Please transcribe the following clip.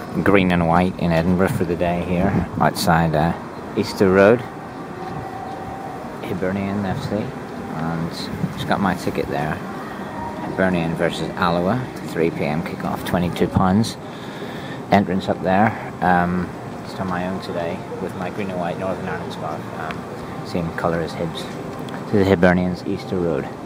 green and white in Edinburgh for the day here, outside Easter Road, Hibernian FC, and just got my ticket there. Hibernian versus Alloa, 3 PM kickoff, £22. Entrance up there. Just on my own today with my green and white Northern Ireland scarf. Same colour as Hibs. To the Hibernians, Easter Road.